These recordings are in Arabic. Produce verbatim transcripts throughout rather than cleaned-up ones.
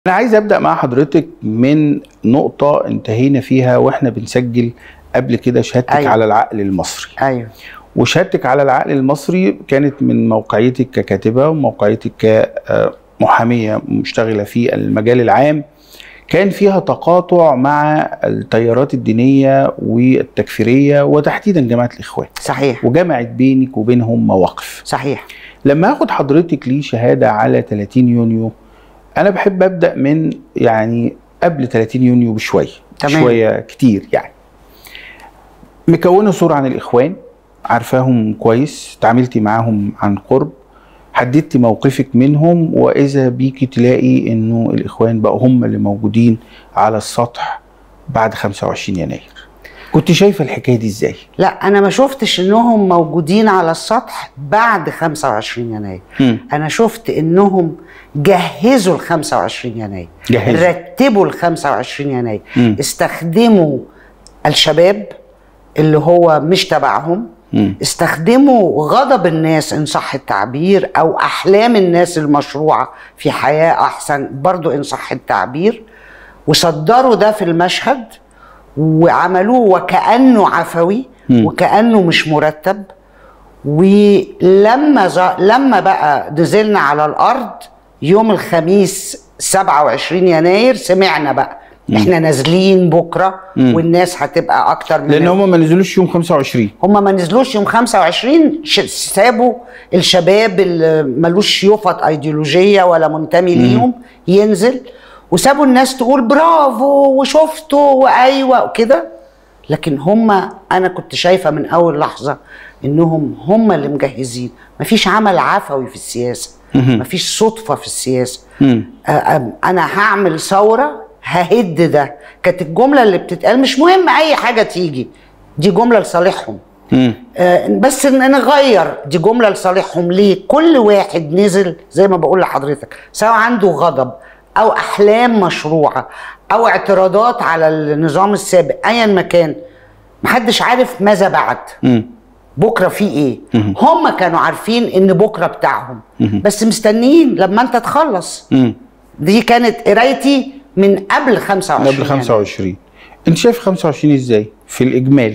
أنا عايز أبدأ مع حضرتك من نقطة انتهينا فيها وإحنا بنسجل قبل كده شهادتك أيوة. على العقل المصري. أيوه. وشهادتك على العقل المصري كانت من موقعيتك ككاتبة وموقعيتك كمحامية مشتغلة في المجال العام، كان فيها تقاطع مع التيارات الدينية والتكفيرية وتحديدا جماعة الإخوان. صحيح. وجمعت بينك وبينهم مواقف. صحيح. لما أخد حضرتك ليه شهادة على ثلاثين يونيو، أنا بحب أبدأ من يعني قبل ثلاثين يونيو بشوية. تمام. شوية كتير يعني. مكونة صورة عن الإخوان، عارفاهم كويس، تعاملتي معاهم عن قرب، حددتي موقفك منهم، وإذا بيكي تلاقي إنه الإخوان بقوا هم اللي موجودين على السطح بعد خمسة وعشرين يناير. كنت شايفة الحكاية دي إزاي؟ لا، أنا ما شفتش إنهم موجودين على السطح بعد خمسة وعشرين يناير. م. أنا شفت إنهم جهزوا ال خمسة وعشرين يناير، جهزوا. رتبوا ال خمسة وعشرين يناير، م. استخدموا الشباب اللي هو مش تبعهم، م. استخدموا غضب الناس إن صح التعبير، أو أحلام الناس المشروعة في حياة أحسن برضو إن صح التعبير، وصدروا ده في المشهد وعملوه وكأنه عفوي، م. وكأنه مش مرتب. ولما ز... لما بقى نزلنا على الأرض يوم الخميس سبعة وعشرين يناير، سمعنا بقى م. احنا نازلين بكره، م. والناس هتبقى اكتر من، لان هم ما نزلوش يوم خمسة وعشرين. هم ما نزلوش يوم خمسة وعشرين، سابوا الشباب اللي ملوش يفط ايديولوجيه ولا منتمي ليهم ينزل، وسابوا الناس تقول برافو وشفتوا وايوه وكده. لكن هم، انا كنت شايفه من اول لحظه انهم هم اللي مجهزين. مفيش عمل عفوي في السياسه، مفيش صدفه في السياسه. انا هعمل ثوره ههد ده، كانت الجمله اللي بتتقال. مش مهم اي حاجه تيجي، دي جمله لصالحهم. آه بس نغير، دي جمله لصالحهم. ليه؟ كل واحد نزل زي ما بقول لحضرتك، سواء عنده غضب او احلام مشروعه او اعتراضات على النظام السابق، ايا ما كان، محدش عارف ماذا بعد. م. بكره في ايه؟ م. هم كانوا عارفين ان بكره بتاعهم، م. بس مستنيين لما انت تخلص. م. دي كانت قرايتي من قبل خمسة وعشرين. قبل خمسة وعشرين. يعني. انت شايف خمسة وعشرين ازاي في الاجمال؟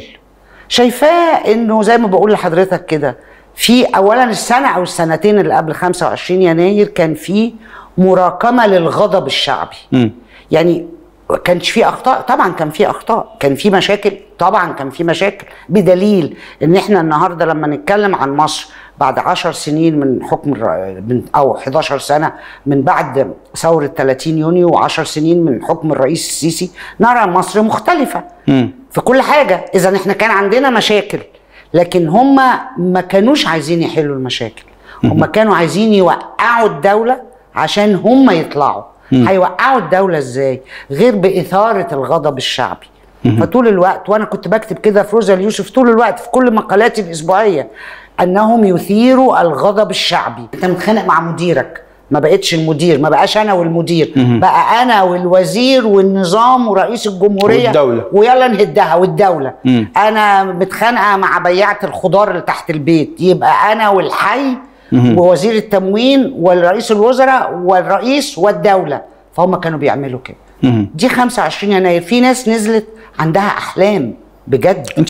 شايفاه انه زي ما بقول لحضرتك كده، في اولا السنه او السنتين اللي قبل خمسة وعشرين يناير كان في مراكمه للغضب الشعبي. م. يعني كانش في اخطاء، طبعا كان في اخطاء، كان في مشاكل، طبعا كان في مشاكل، بدليل ان احنا النهارده لما نتكلم عن مصر بعد عشر سنين من حكم من او حداشر سنه من بعد ثوره ثلاثين يونيو، وعشر سنين من حكم الرئيس السيسي، نرى مصر مختلفه م. في كل حاجه. اذا احنا كان عندنا مشاكل، لكن هم ما كانوش عايزين يحلوا المشاكل، هم كانوا عايزين يوقعوا الدوله عشان هم يطلعوا. هيوقعوا الدولة ازاي؟ غير بإثارة الغضب الشعبي. مم. فطول الوقت، وانا كنت بكتب كده في روزا اليوسف طول الوقت في كل مقالاتي الأسبوعية، انهم يثيروا الغضب الشعبي. انت متخانق مع مديرك، ما بقتش المدير، ما بقاش انا والمدير، مم. بقى انا والوزير والنظام ورئيس الجمهورية والدولة، ويلا نهدها والدولة. مم. انا متخانقة مع بياعة الخضار اللي تحت البيت، يبقى انا والحي ووزير التموين والرئيس الوزراء والرئيس والدولة. فهم كانوا بيعملوا كده. دي خمسة وعشرين يناير. في ناس نزلت عندها أحلام بجد.